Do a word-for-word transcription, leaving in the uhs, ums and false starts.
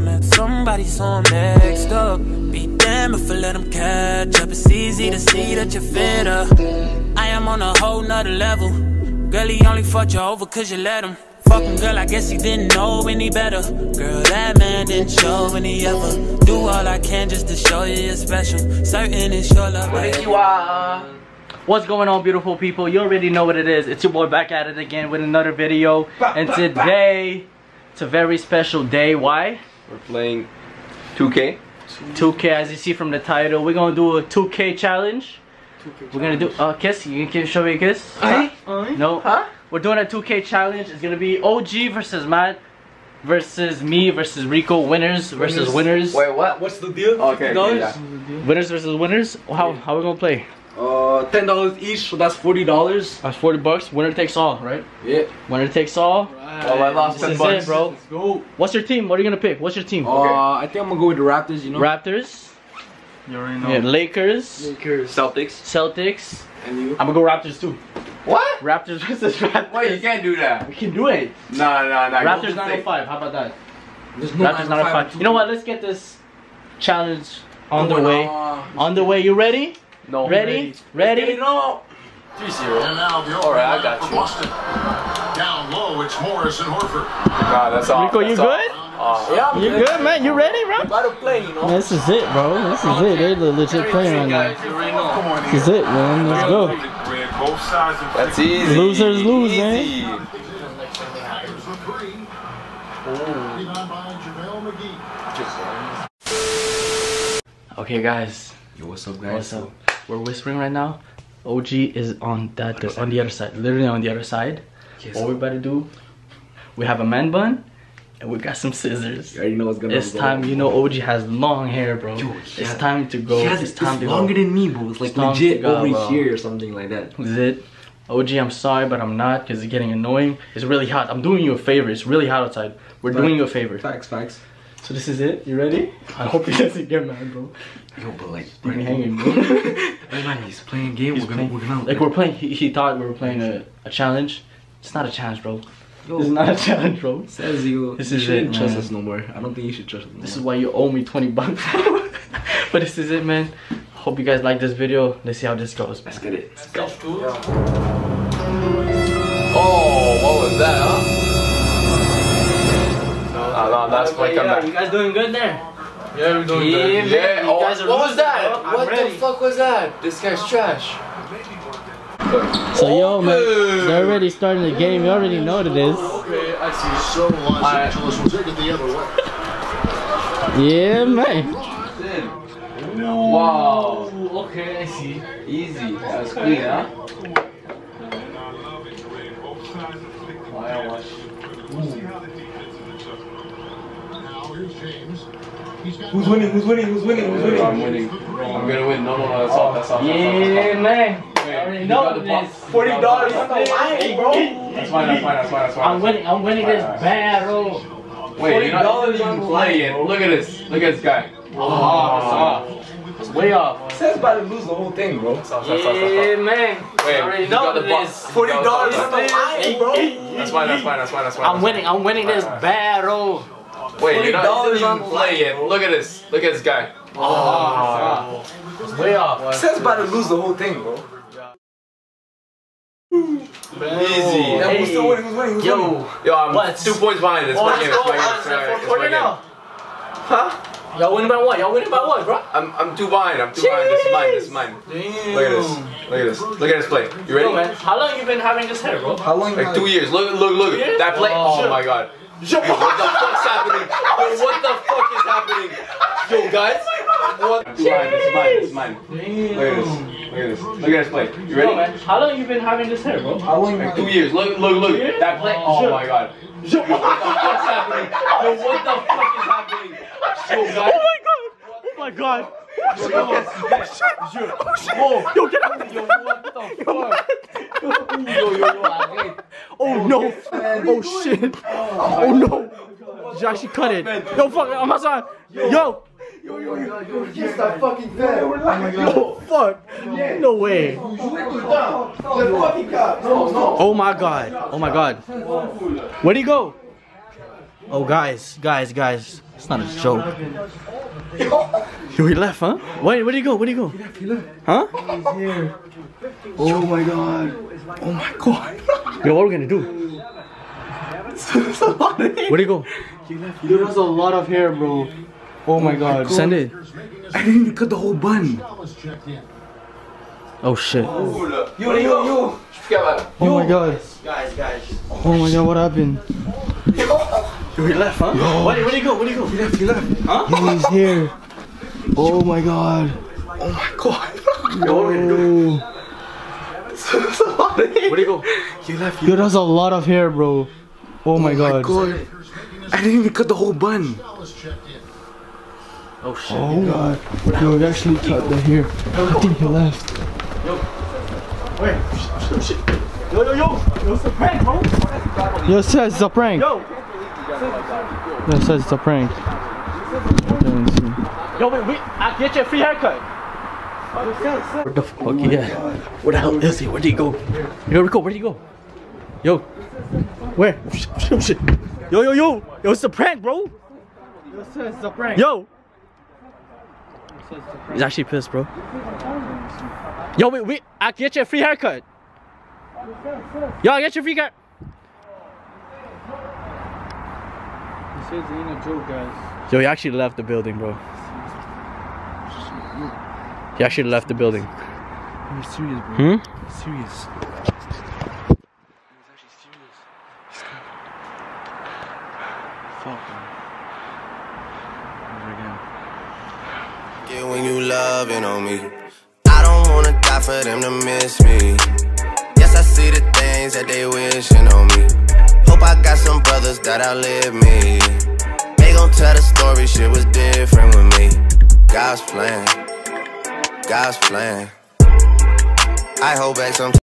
met somebody, so I'm next up. Be damned if I let them catch up. It's easy to see that you're fitter. I am on a whole nother level. Girl, he only fucked you over cause you let him. Fucking girl, I guess he didn't know any better. Girl, that man didn't show any ever. Do all I can just to show you you're special. Certain it's your love. What's going on, beautiful people? You already know what it is. It's your boy back at it again with another video. And today, it's a very special day. Why? We're playing two K. two K, as you see from the title. We're gonna do a two K challenge. We're gonna do a uh, kiss. You can show me a kiss? Huh? No. Huh? We're doing a two K challenge. It's gonna be O G versus Matt versus me versus Rico. Winners versus winners. Wait, what? What's the deal? Okay, okay, yeah. Winners versus winners. How how we gonna play? Uh, ten dollars each, so that's forty dollars. That's forty bucks. Winner takes all, right? Yeah. Winner takes all. Right. Well, I lost this ten is bucks. it, bro. Let's go. What's your team? What are you gonna pick? What's your team? Uh, okay. I think I'm gonna go with the Raptors. You know. Raptors. You already know. Yeah, Lakers. Lakers. Celtics. Celtics. And you? I'm gonna go Raptors too. What? Raptors versus Raptors. Wait, you can't do that. We can do it. Nah, nah, nah. Raptors nine oh five. How about that? There's no Raptors nine oh five. You know what? Let's get this challenge on the way. On the way. You ready? No. Ready? Ready? Ready? No. three zero. And now the Alright, I got you. Boston. Down low, it's Morris and Horford. Nah, that's all. Rico, you good? Uh, yeah, I'm You good. good, man? You ready, bro? About to play, you know. This is it, bro. This is it. They're the legit playing right now. You already know. This is it, man. Let's go. Both sides of That's easy. Losers lose, man. Easy. Tigers for three. Rebound by JaVale McGee. Okay, guys. Yo, what's up, guys? What's up? We're whispering right now. O G is on that the, on the other side, literally on the other side. Yes. What we're about to do? We have a man bun, and we got some scissors. You already know what's gonna It's go. time. You know, O G has long hair, bro. Yo, it's has, time to go. He has, it's it's time to longer go. than me, bro. It's like It's time legit to go, over bro. here or something like that. Is it? O G, I'm sorry, but I'm not, because it's getting annoying. It's really hot. I'm doing you a favor. It's really hot outside. We're Facts. doing you a favor. Facts, facts. So this is it. You ready? I hope he doesn't get mad, bro. Yo, but like, Leave me hanging, bro. everybody, he's playing game. He's we're gonna, playing- we're gonna, like we're playing. He, he thought we were playing a, a challenge. It's not a challenge, bro. Yo, This is not a challenge, bro. says you. This you is shouldn't it, trust man. us no more. I don't think you should trust us no This is more. why you owe me twenty bucks. But this is it, man. Hope you guys like this video. Let's see how this goes. Let's get it. Let's go. Oh, what was that, huh? No, no, that's my comeback. You guys doing good there? Yeah, we're doing Yeah, good. man. Yeah. You Oh, guys are what was losing, that? bro. I'm What ready. the fuck was that? This guy's trash. So yo, man, they're already starting the game. You already know what it is. Okay, I see. So Los Angeles will take it the other way. Yeah, man. Wow. Okay, I see. Easy. That was clean, huh? Who's winning? Who's winning? Who's winning? Who's winning? I'm winning. I'm gonna win. No, no, no. That's all. That's all. Yeah, man. I already know what it is. Forty dollars on the line, bro. That's fine. That's fine. That's fine. That's fine. I'm winning. I'm winning this battle. Wait, you're not even playing. Look at this. Look at this guy. Oh, it's way off. Says about to lose the whole thing, bro. Yeah, man. Wait, I already you know got what the it box. is. Forty dollars on the line, bro. Hey, That's fine. That's fine. That's fine. That's fine. I'm winning. I'm winning this battle. Wait, you're not dollars even on the playing. Look at this. Look at this guy. Oh, it's way off. Says about to lose the whole thing, bro. Easy. Hey. Who's still winning? Who's winning? Who's Yo. winning? Yo, I'm What? two points behind. It's Oh, my let's game. go. It's my game. Oh, It's it's my at game. fourth It's quarter my game. now. Huh? Y'all winning by what? Y'all winning by what, bro? I'm I'm too behind. I'm too behind. This is mine. This is mine. Damn. Look at this. Look at this. Look at this play. You ready? Yo, man, how long you been having this hair, bro? How long? Like two years. Look, look, look. Years? That play. Oh, Oh shit. my god. Yo, what the fuck's happening? Yo, what the fuck is happening? Yo, guys. What? Too behind. This is mine. This is mine. Damn. Look at this. Look at this. Look at this play. You ready? Yo, man, how long you been having this hair, bro? How long? Like two years. Look, look, look. Years? That play. Oh, Oh shit. my god. Yo, what the fuck's happening? Yo, what the fuck is happening? Yo, guys. Oh my god. Yo, yo, Oh, yo, get out. yo, what the fuck? Yo, yo, yo, I Oh no. Oh shit. Oh no. Did you actually cut it? Yo, fuck, I'm outside. Yo. Yo, yo, yo, yo, just that fucking thing. Oh my god. Yo, fuck. No way. Oh my god. Oh my god. Where'd he go? Oh, guys, guys, guys. It's not a joke. Yo, he left, huh? Wait, where'd he go? Where'd he go? He left, he left. Huh? He's here. Oh my god. Oh my god. Yo, what are we gonna do? Where'd he go? He left. He left. There's a lot of hair, bro. Oh my god. Send it. I didn't even cut the whole bun. Oh shit. Yo, yo, yo. Oh my god. Guys, guys. Oh my god, what happened? Yo, he left, huh? Yo. Wait, where'd he go? Where'd he go? He left, he left. Huh? He's here. Oh my god. Oh my god. Yo, what are we gonna do? Where'd he go? He left. Yo, that's a lot of hair, bro. Oh my god. God. I didn't even cut the whole bun. Oh shit. Oh god. Yo, he actually cut the hair. I think he left. Yo. Wait. Oh, shit. Yo, yo, yo. Yo, it's a prank, bro. Yo, it says it's a prank. Yo. Yo, it says it's a prank. Yo, wait, wait. I'll get you a free haircut. Where the fuck he at? Where the hell is he? Where'd he go? Yo, Rico, where'd he go? Yo. Where? Oh, shit. Yo, yo, yo. Yo, it's a prank, bro. Yo, it says it's a prank. Yo. He's actually pissed, bro. Yo, wait, wait. I'll get you a free haircut. Yo, I'll get you a free haircut. He says it ain't a joke, guys. Yo, he actually left the building, bro. He actually left the building. You're serious, bro. Hmm? You're serious. He's actually serious. Fuck, man. Yeah, when you loving on me, I don't wanna die for them to miss me. Yes, I see the things that they wishing on me. Hope I got some brothers that outlive me. They gon' tell the story, shit was different with me. God's plan, God's plan. I hold back some.